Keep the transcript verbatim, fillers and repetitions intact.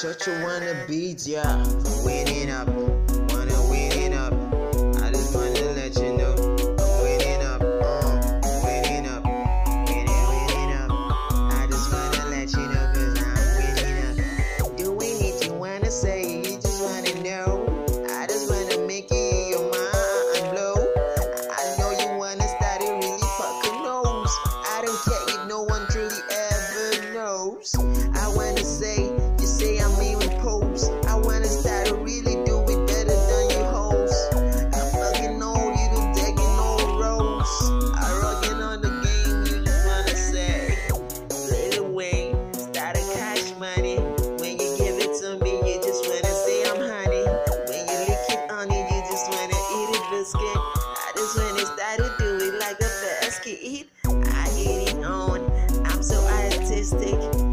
such a wanna beat, yeah. Winning up, wanna winning up. I just wanna let you know I'm winning up, uh, winning up, winning, winning up. I just wanna let you know 'cause I'm winning up. Doing it, you wanna say, you just wanna know. I just wanna make it your mind blow. I know you wanna start it really fucking knows. I don't care if no one truly ever knows. I wanna say, you say I'm even pose. I wanna start to really do it better than you host. I'm fucking on you, to taking all roles. I rockin' on the game, you just wanna say. Play the way, start to cash money. When you give it to me, you just wanna say I'm honey. When you lick it on it, you just wanna eat it biscuit. I just wanna start to do it like a basket. I get it on, I'm so artistic.